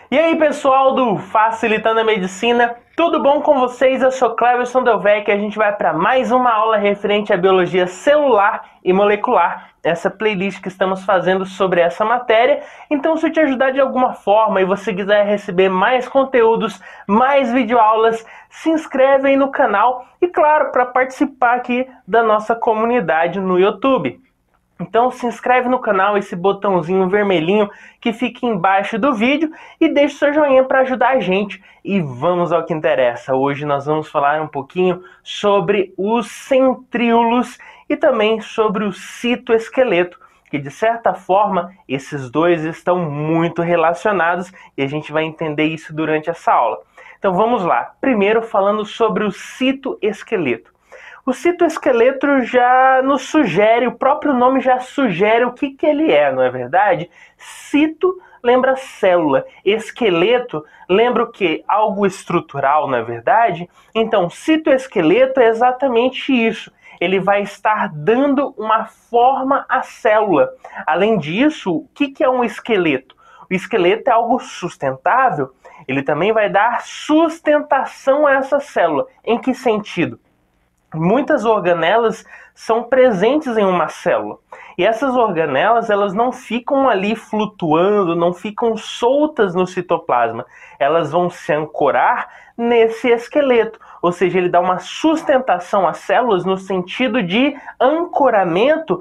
E aí, pessoal do Facilitando a Medicina, tudo bom com vocês? Eu sou Cleverson Delvecq e a gente vai para mais uma aula referente à biologia celular e molecular, essa playlist que estamos fazendo sobre essa matéria. Então, se eu te ajudar de alguma forma e você quiser receber mais conteúdos, mais videoaulas, se inscreve aí no canal e, claro, para participar aqui da nossa comunidade no YouTube. Então se inscreve no canal, esse botãozinho vermelhinho que fica embaixo do vídeo e deixa o seu joinha para ajudar a gente. E vamos ao que interessa. Hoje nós vamos falar um pouquinho sobre os centríolos e também sobre o citoesqueleto, que de certa forma esses dois estão muito relacionados e a gente vai entender isso durante essa aula. Então vamos lá. Primeiro falando sobre o citoesqueleto. O citoesqueleto já nos sugere, o próprio nome já sugere o que ele é, não é verdade? Cito lembra célula, esqueleto lembra o quê? Algo estrutural, não é verdade? Então, citoesqueleto é exatamente isso. Ele vai estar dando uma forma à célula. Além disso, o que é um esqueleto? O esqueleto é algo sustentável. Ele também vai dar sustentação a essa célula. Em que sentido? Muitas organelas são presentes em uma célula. E essas organelas, elas não ficam ali flutuando, não ficam soltas no citoplasma. Elas vão se ancorar nesse esqueleto. Ou seja, ele dá uma sustentação às células no sentido de ancoramento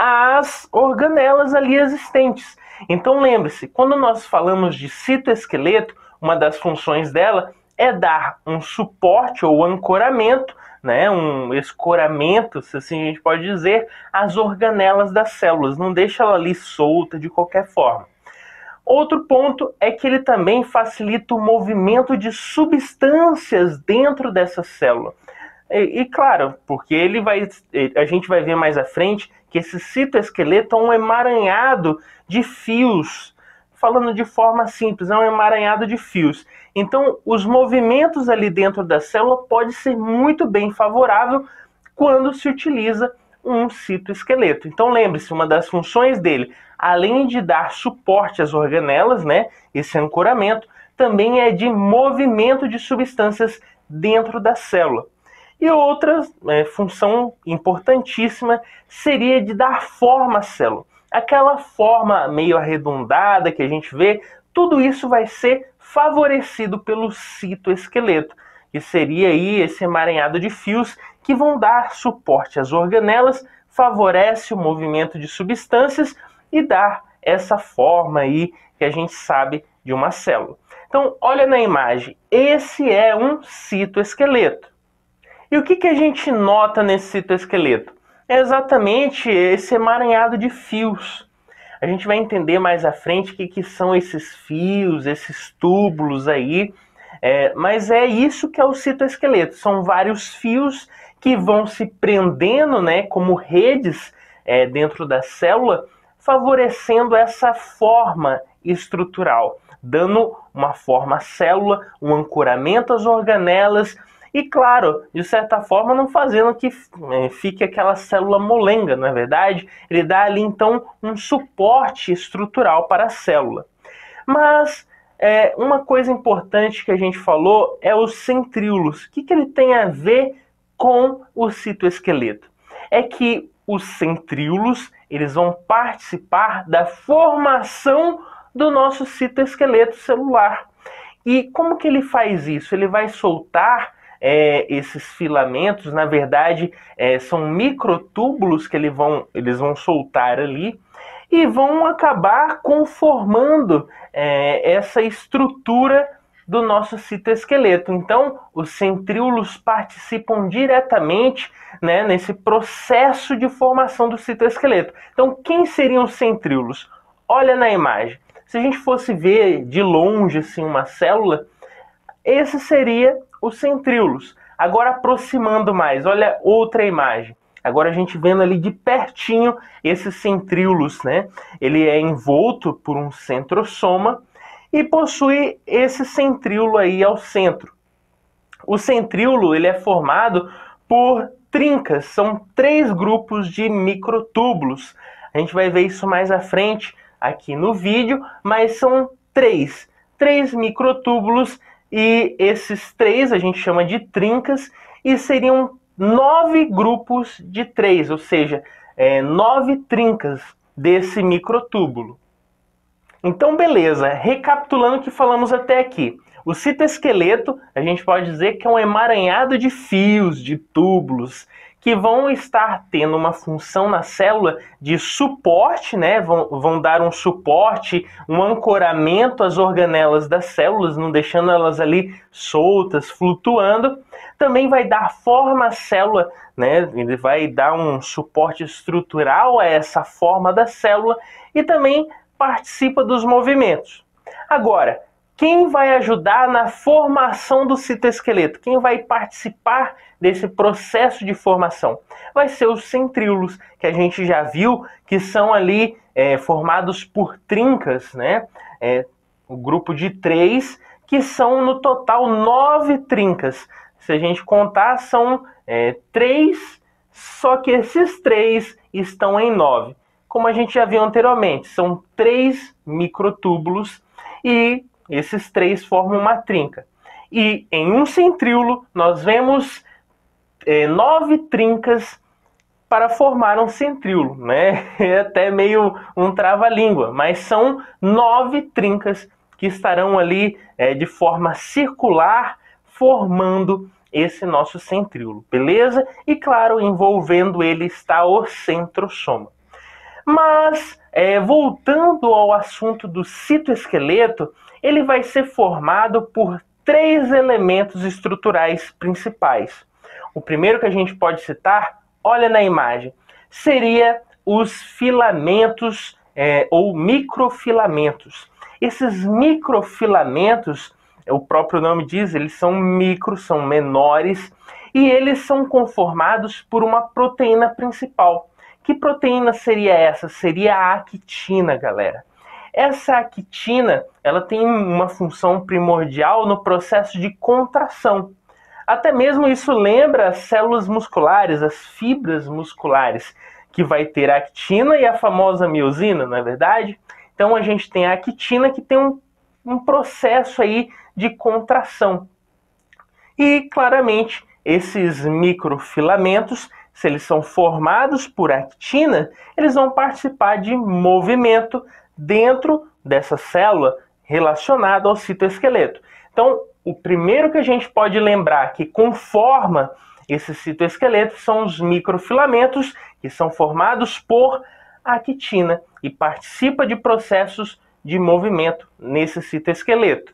às organelas ali existentes. Então lembre-se, quando nós falamos de citoesqueleto, uma das funções dela é dar um suporte ou ancoramento, né, um escoramento, se assim a gente pode dizer, às organelas das células, não deixa ela ali solta de qualquer forma. Outro ponto é que ele também facilita o movimento de substâncias dentro dessa célula. E claro, porque a gente vai ver mais à frente que esse citoesqueleto é um emaranhado de fios. Falando de forma simples, é um emaranhado de fios. Então, os movimentos ali dentro da célula pode ser muito bem favorável quando se utiliza um citoesqueleto. Então, lembre-se, uma das funções dele, além de dar suporte às organelas, né, esse ancoramento, também é de movimento de substâncias dentro da célula. E outra função importantíssima seria de dar forma à célula. Aquela forma meio arredondada que a gente vê, tudo isso vai ser favorecido pelo citoesqueleto, que seria aí esse emaranhado de fios que vão dar suporte às organelas, favorece o movimento de substâncias e dá essa forma aí que a gente sabe de uma célula. Então, olha na imagem, esse é um citoesqueleto. E o que a gente nota nesse citoesqueleto? É exatamente esse emaranhado de fios. A gente vai entender mais à frente o que são esses fios, esses túbulos aí, mas é isso que é o citoesqueleto. São vários fios que vão se prendendo, né, como redes dentro da célula, favorecendo essa forma estrutural, dando uma forma à célula, um ancoramento às organelas, e claro, de certa forma não fazendo que fique aquela célula molenga, não é verdade? Ele dá ali então um suporte estrutural para a célula. Mas uma coisa importante que a gente falou é os centríolos. O que ele tem a ver com o citoesqueleto? É que os centríolos eles vão participar da formação do nosso citoesqueleto celular. E como que ele faz isso? Ele vai soltar esses filamentos, na verdade, são microtúbulos que eles vão soltar ali e vão acabar conformando essa estrutura do nosso citoesqueleto. Então, os centríolos participam diretamente, né, nesse processo de formação do citoesqueleto. Então, quem seriam os centríolos? Olha na imagem. Se a gente fosse ver de longe assim, uma célula, esse seria os centríolos. Agora aproximando mais, olha outra imagem. Agora a gente vendo ali de pertinho esses centríolos, né? Ele é envolto por um centrosoma e possui esse centríolo aí ao centro. O centríolo ele é formado por trincas, são 3 grupos de microtúbulos. A gente vai ver isso mais à frente aqui no vídeo, mas são 3. 3 microtúbulos, e esses 3 a gente chama de trincas, e seriam 9 grupos de 3, ou seja, 9 trincas desse microtúbulo. Então, beleza, recapitulando o que falamos até aqui. O citoesqueleto, a gente pode dizer que é um emaranhado de fios, de túbulos, que vão estar tendo uma função na célula de suporte, né? Vão dar um suporte, um ancoramento às organelas das células, não deixando elas ali soltas, flutuando. Também vai dar forma à célula, né? Ele vai dar um suporte estrutural a essa forma da célula e também participa dos movimentos. Agora, quem vai ajudar na formação do citoesqueleto? Quem vai participar desse processo de formação? Vai ser os centríolos, que a gente já viu que são ali formados por trincas, né? O grupo de 3, que são no total 9 trincas. Se a gente contar, são 3, só que esses 3 estão em 9. Como a gente já viu anteriormente, são 3 microtúbulos e esses 3 formam uma trinca. E em um centríolo, nós vemos 9 trincas para formar um centríolo, né? É até meio um trava-língua, mas são 9 trincas que estarão ali de forma circular, formando esse nosso centríolo, beleza? E claro, envolvendo ele está o centrosoma. Mas, voltando ao assunto do citoesqueleto, ele vai ser formado por 3 elementos estruturais principais. O primeiro que a gente pode citar, olha na imagem, seria os filamentos ou microfilamentos. Esses microfilamentos, o próprio nome diz, eles são micros, são menores, e eles são conformados por uma proteína principal. Que proteína seria essa? Seria a actina, galera. Essa actina, ela tem uma função primordial no processo de contração. Até mesmo isso lembra as células musculares, as fibras musculares, que vai ter a actina e a famosa miosina, não é verdade? Então a gente tem a actina que tem um processo aí de contração. E claramente esses microfilamentos, se eles são formados por actina, eles vão participar de movimento dentro dessa célula relacionada ao citoesqueleto. Então, o primeiro que a gente pode lembrar que conforma esse citoesqueleto são os microfilamentos, que são formados por actina e participa de processos de movimento nesse citoesqueleto.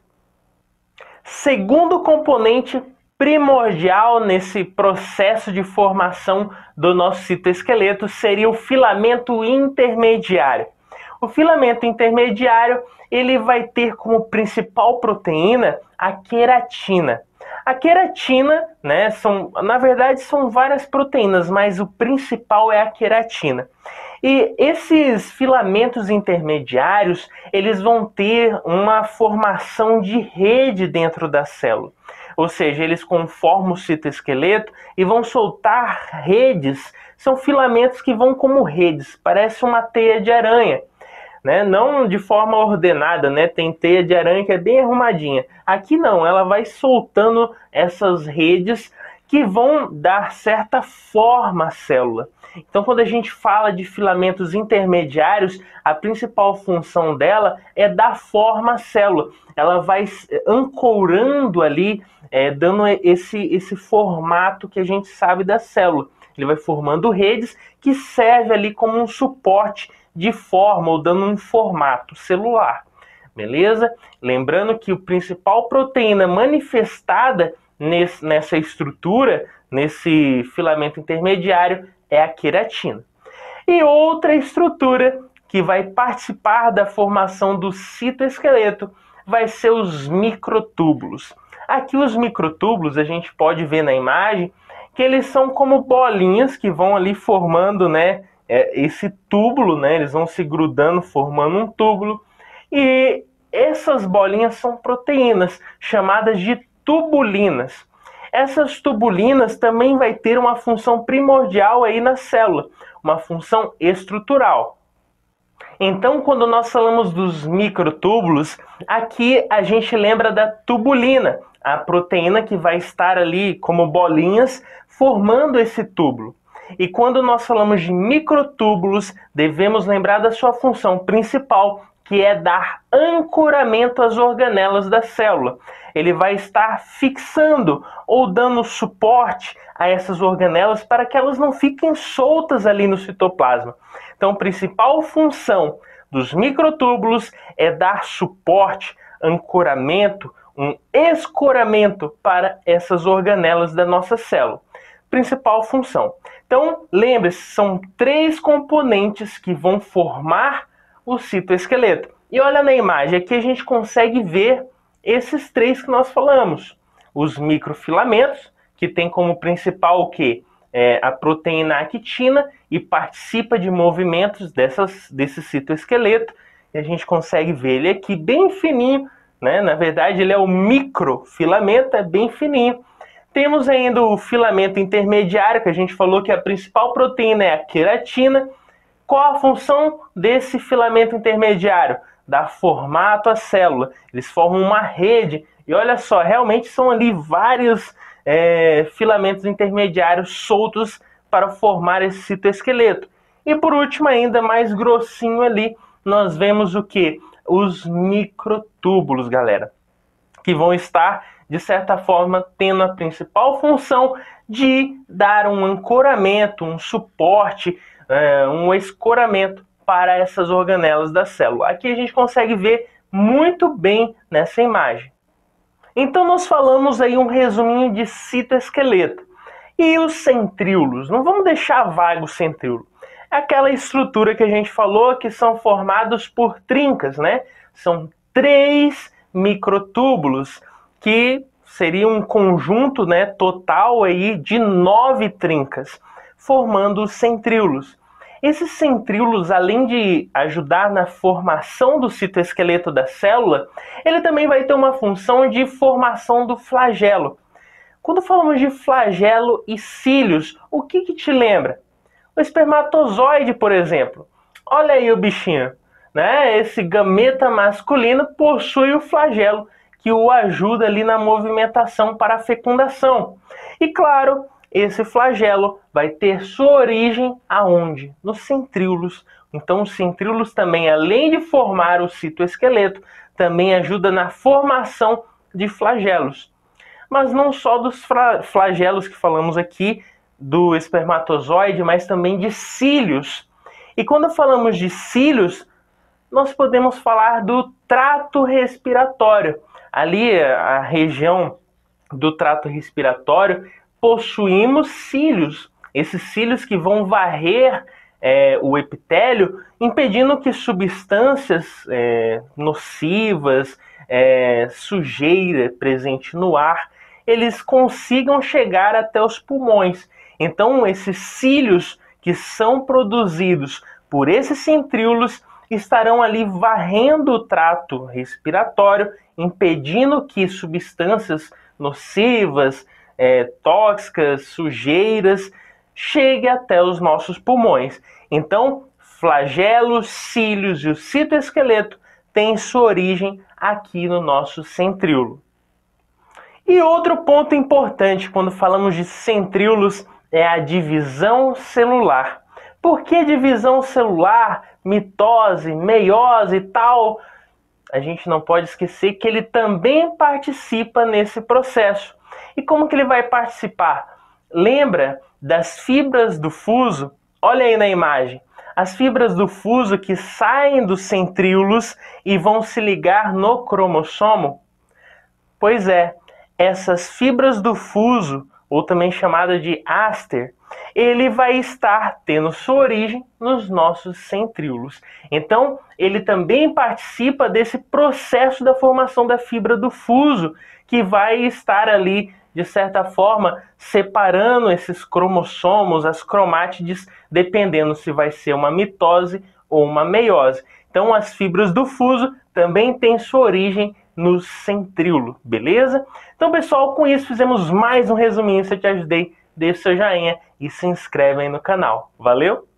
Segundo componente primordial nesse processo de formação do nosso citoesqueleto seria o filamento intermediário. O filamento intermediário, ele vai ter como principal proteína a queratina. A queratina, né, na verdade são várias proteínas, mas o principal é a queratina. E esses filamentos intermediários, eles vão ter uma formação de rede dentro da célula. Ou seja, eles conformam o citoesqueleto e vão soltar redes. São filamentos que vão como redes, parece uma teia de aranha, né? Não de forma ordenada, né? Tem teia de aranha que é bem arrumadinha. Aqui não, ela vai soltando essas redes que vão dar certa forma à célula. Então, quando a gente fala de filamentos intermediários, a principal função dela é dar forma à célula. Ela vai ancorando ali, dando esse formato que a gente sabe da célula. Ele vai formando redes que servem ali como um suporte de forma ou dando um formato celular. Beleza? Lembrando que a principal proteína manifestada nessa estrutura, nesse filamento intermediário, é a queratina. E outra estrutura que vai participar da formação do citoesqueleto vai ser os microtúbulos. Aqui os microtúbulos a gente pode ver na imagem que eles são como bolinhas que vão ali formando, né, esse túbulo, né, eles vão se grudando formando um túbulo, e essas bolinhas são proteínas chamadas de tubulinas. Essas tubulinas também vai ter uma função primordial aí na célula, uma função estrutural. Então, quando nós falamos dos microtúbulos, aqui a gente lembra da tubulina, a proteína que vai estar ali como bolinhas formando esse túbulo. E quando nós falamos de microtúbulos, devemos lembrar da sua função principal, que é dar ancoramento às organelas da célula. Ele vai estar fixando ou dando suporte a essas organelas para que elas não fiquem soltas ali no citoplasma. Então, a principal função dos microtúbulos é dar suporte, ancoramento, um escoramento para essas organelas da nossa célula. Principal função. Então, lembre-se, são 3 componentes que vão formar o citoesqueleto. E olha na imagem, aqui a gente consegue ver esses 3 que nós falamos. Os microfilamentos, que tem como principal o quê? A proteína actina e participa de movimentos desse citoesqueleto. E a gente consegue ver ele aqui bem fininho, né? Na verdade, ele é o microfilamento, é bem fininho. Temos ainda o filamento intermediário, que a gente falou que a principal proteína é a queratina. Qual a função desse filamento intermediário? Dar formato à célula. Eles formam uma rede. E olha só, realmente são ali vários filamentos intermediários soltos para formar esse citoesqueleto. E por último, ainda mais grossinho ali, nós vemos o quê? Os microtúbulos, galera, que vão estar, de certa forma, tendo a principal função de dar um ancoramento, um suporte, um escoramento para essas organelas da célula. Aqui a gente consegue ver muito bem nessa imagem. Então nós falamos aí um resuminho de citoesqueleto. E os centríolos? Não vamos deixar vago o centríolo. É aquela estrutura que a gente falou que são formados por trincas, né? São 3 microtúbulos, que seria um conjunto, né, total aí de 9 trincas, formando os centríolos. Esses centríolos, além de ajudar na formação do citoesqueleto da célula, ele também vai ter uma função de formação do flagelo. Quando falamos de flagelo e cílios, o que te lembra? O espermatozoide, por exemplo. Olha aí o bichinho, né? Esse gameta masculino possui o flagelo, que o ajuda ali na movimentação para a fecundação. E claro, esse flagelo vai ter sua origem aonde? Nos centríolos. Então os centríolos também, além de formar o citoesqueleto, também ajuda na formação de flagelos. Mas não só dos flagelos que falamos aqui, do espermatozoide, mas também de cílios. E quando falamos de cílios, nós podemos falar do trato respiratório. Ali, a região do trato respiratório, possuímos cílios. Esses cílios que vão varrer o epitélio, impedindo que substâncias nocivas, sujeira presente no ar, eles consigam chegar até os pulmões. Então, esses cílios que são produzidos por esses centríolos estarão ali varrendo o trato respiratório, impedindo que substâncias nocivas, tóxicas, sujeiras, cheguem até os nossos pulmões. Então, flagelos, cílios e o citoesqueleto têm sua origem aqui no nosso centríolo. E outro ponto importante quando falamos de centríolos é a divisão celular. Por que divisão celular, mitose, meiose e tal? A gente não pode esquecer que ele também participa nesse processo. E como que ele vai participar? Lembra das fibras do fuso? Olha aí na imagem. As fibras do fuso que saem dos centríolos e vão se ligar no cromossomo? Pois é, essas fibras do fuso, ou também chamada de áster, ele vai estar tendo sua origem nos nossos centríolos. Então, ele também participa desse processo da formação da fibra do fuso, que vai estar ali, de certa forma, separando esses cromossomos, as cromátides, dependendo se vai ser uma mitose ou uma meiose. Então, as fibras do fuso também têm sua origem no centríolo, beleza? Então, pessoal, com isso fizemos mais um resuminho. Se eu te ajudei, deixa o seu joinha e se inscreve aí no canal. Valeu?